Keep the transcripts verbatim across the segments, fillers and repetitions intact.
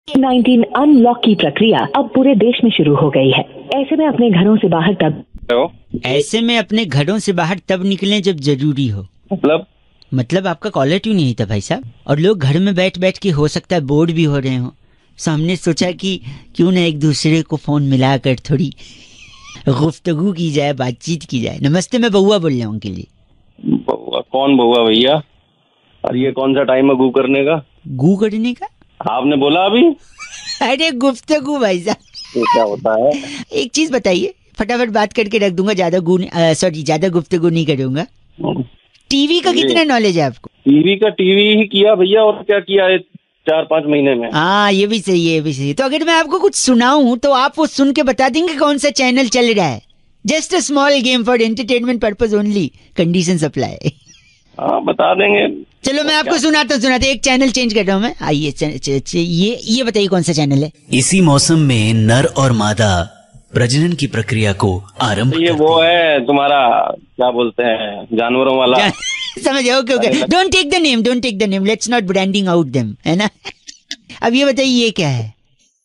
Nineteen unlock की प्रक्रिया अब पूरे देश में शुरू हो गई है। ऐसे में अपने घरों से बाहर तब ऐसे में अपने घरों से बाहर तब निकलें जब जरूरी हो। मतलब मतलब आपका कॉलर ट्यून नहीं था भाई साहब, और लोग घर में बैठ बैठ के हो सकता है बोर्ड भी हो रहे हो, सो हमने सोचा कि क्यों ना एक दूसरे को फोन मिलाकर थोड़ी गुफ्तगू की जाए, बातचीत की जाए। नमस्ते, मैं बउआ बोल रहा हूँ उनके लिए। बउआ? कौन बउआ भैया? और ये कौन सा टाइम है गू करने का? गू करने का? आपने बोला अभी। अरे गुफ्तगू भाई साहब। तो क्या होता है? एक चीज बताइए, फटाफट बात करके रख दूंगा, ज्यादा गू सॉरी ज्यादा गुफ्तगू नहीं करूंगा। टीवी का कितना नॉलेज है आपको? टीवी का टीवी ही किया भैया, और क्या किया है चार पाँच महीने में। हाँ ये भी सही है, ये भी सही है। तो अगर मैं आपको कुछ सुनाऊं तो आप वो सुन के बता देंगे कौन सा चैनल चल रहा है। Just a small game for entertainment purpose only, condition apply. हाँ बता देंगे। चलो मैं आपको सुनाता हूँ सुनाते एक चैनल चेंज कर रहा हूँ मैं। आइए ये ये बताइए कौन सा चैनल है? इसी मौसम में नर और मादा प्रजनन की प्रक्रिया को आरंभ ये वो है तुम्हारा क्या बोलते हैं जानवरों वाला। समझ okay okay, don't take the name, don't take the name, let's not branding out them, है ना। अब ये बताइए ये क्या है?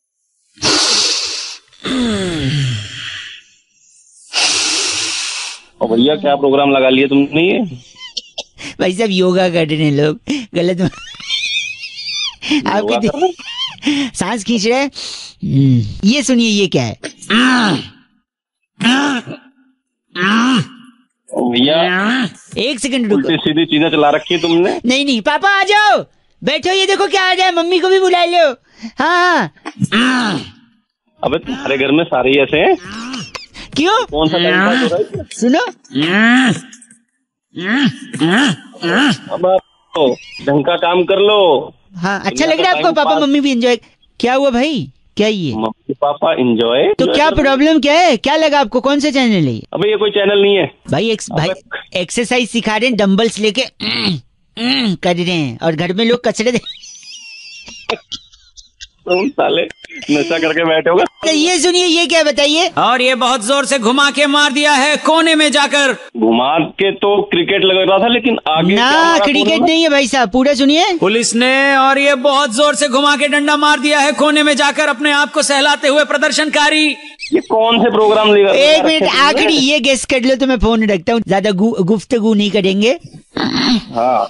और भैया क्या प्रोग्राम लगा लिया तुमने ये? भाई साहब योगा कर रहे हैं लोग, गलत आपके सांस खींच रहे हैं। ये सुनिए ये क्या है? भैया एक सेकंड रुको, सीधी चीजें चला रखी है तुमने। नहीं नहीं पापा आ जाओ, बैठो, ये देखो क्या आ रहा है, मम्मी को भी बुला लो। हाँ अबे तुम्हारे घर में सारे ऐसे हैं क्यों? कौन सा टाइम पास हो रहा है? सुनो अब तो ढंग का काम कर लो। हाँ अच्छा लग रहा है आपको? पापा मम्मी भी एंजॉय। क्या हुआ भाई, क्या ये? मम्मी पापा एंजॉय तो क्या प्रॉब्लम क्या है, क्या लगा आपको? कौन सा चैनल है? अबे ये कोई चैनल नहीं है भाई। एक्स, भाई एक्सरसाइज सिखा रहे हैं, डंबल्स लेके कर रहे हैं, और घर में लोग कचरे दे तुम साले नशा करके बैठे होगा। तो ये सुनिए ये क्या बताइए? और ये बहुत जोर से घुमा के मार दिया है कोने में जाकर। घुमा के तो क्रिकेट लग रहा था, लेकिन आगे ना क्रिकेट नहीं है भाई साहब, पूरा सुनिए। पुलिस ने और ये बहुत जोर से घुमा के डंडा मार दिया है कोने में जाकर अपने आप को सहलाते हुए प्रदर्शनकारी। ये कौन से प्रोग्राम लेगा? एक मिनट आखिरी ये गेस कर लो तो मैं फोन रखता हूँ, ज्यादा गुफ्तगू नहीं करेंगे। हाँ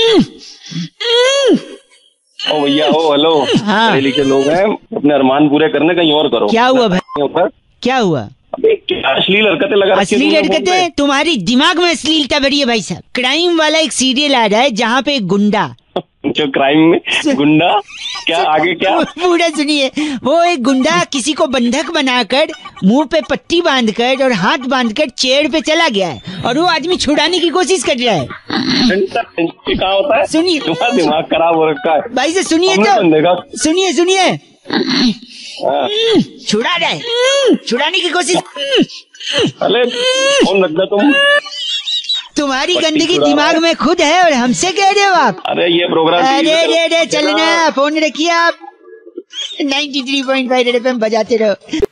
ओ भैया ओ हेलो, हाँ। पढ़े लिखे लोग हैं, अपने अरमान पूरे करने कहीं और करो। क्या हुआ भाई, क्या हुआ? अबे क्या अश्लील हरकतें लगा रखी है? अश्लील हरकतें? तुम्हारी दिमाग में अश्लीलता भरी है भाई साहब। क्राइम वाला एक सीरियल आ रहा है जहाँ पे एक गुंडा जो क्राइम में गुंडा क्या आगे क्या पूरा सुनिए। वो एक गुंडा किसी को बंधक बनाकर मुंह पे पट्टी बांधकर और हाथ बांधकर चेयर पे चला गया है, और वो आदमी छुड़ाने की कोशिश कर रहा है। क्या होता है? सुनिए, तुम्हारा दिमाग खराब हो रखा है भाई से सुनिए तो सुनिए सुनिए छुड़ा रहा है, छुड़ाने की कोशिश। अरे कौन लगता तुम? तुम्हारी गंदगी दिमाग में खुद है और हमसे कह रहे हो आप? अरे ये प्रोग्राम अरे रे रे चलना, फोन रखिए आप। Ninety three point five Red F M बजाते रहो।